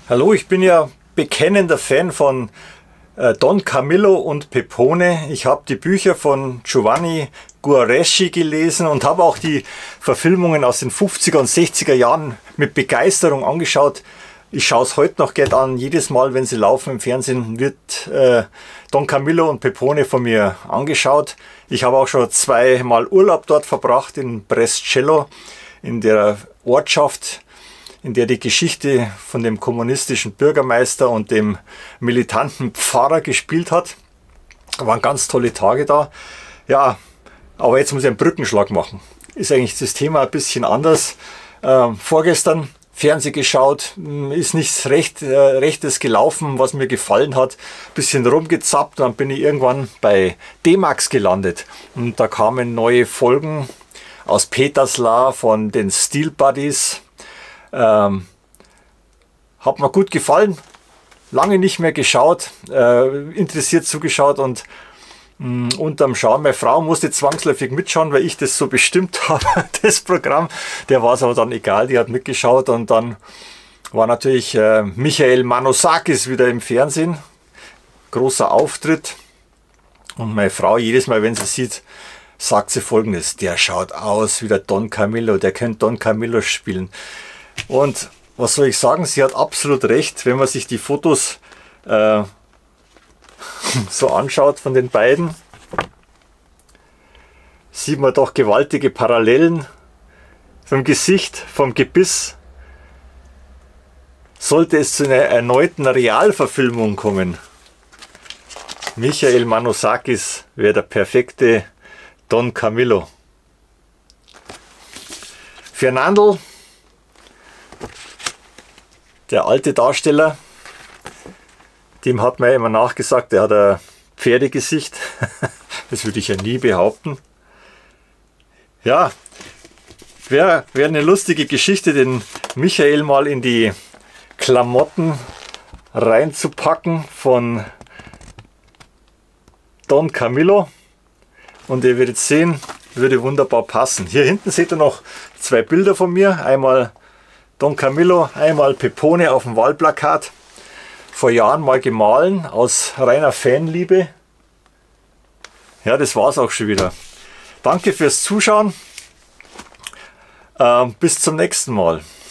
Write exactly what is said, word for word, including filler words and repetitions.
Hallo, ich bin ja bekennender Fan von äh, Don Camillo und Peppone. Ich habe die Bücher von Giovanni Guareschi gelesen und habe auch die Verfilmungen aus den fünfziger und sechziger Jahren mit Begeisterung angeschaut. Ich schaue es heute noch gerne an. Jedes Mal, wenn sie laufen im Fernsehen, wird äh, Don Camillo und Peppone von mir angeschaut. Ich habe auch schon zweimal Urlaub dort verbracht, in Brescello, in der Ortschaft, in der die Geschichte von dem kommunistischen Bürgermeister und dem militanten Pfarrer gespielt hat. Da waren ganz tolle Tage da. Ja, aber jetzt muss ich einen Brückenschlag machen. Ist eigentlich das Thema ein bisschen anders. Ähm, vorgestern Fernsehen geschaut, ist nichts Recht, äh, Rechtes gelaufen, was mir gefallen hat. Bisschen rumgezappt, dann bin ich irgendwann bei D-Max gelandet. Und da kamen neue Folgen aus Peterslar von den Steel Buddies. Ähm, hat mir gut gefallen, lange nicht mehr geschaut, äh, interessiert zugeschaut und mh, unterm Schauen, meine Frau musste zwangsläufig mitschauen, weil ich das so bestimmt habe, das Programm. Der war es aber dann egal, die hat mitgeschaut und dann war natürlich äh, Michael Manosakis wieder im Fernsehen, großer Auftritt und meine Frau jedes Mal, wenn sie sieht, sagt sie Folgendes: Der schaut aus wie der Don Camillo, der könnte Don Camillo spielen. Und was soll ich sagen, sie hat absolut recht, wenn man sich die Fotos äh, so anschaut von den beiden, sieht man doch gewaltige Parallelen vom Gesicht, vom Gebiss. Sollte es zu einer erneuten Realverfilmung kommen, Michael Manosakis wäre der perfekte Don Camillo. Fernandel, der alte Darsteller, dem hat man ja immer nachgesagt, der hat ein Pferdegesicht. Das würde ich ja nie behaupten. Ja, wäre wär eine lustige Geschichte, den Michael mal in die Klamotten reinzupacken von Don Camillo. Und ihr werdet sehen, würde wunderbar passen. Hier hinten seht ihr noch zwei Bilder von mir. Einmal Don Camillo, einmal Peppone auf dem Wahlplakat. Vor Jahren mal gemahlen, aus reiner Fanliebe. Ja, das war's auch schon wieder. Danke fürs Zuschauen. Ähm, bis zum nächsten Mal.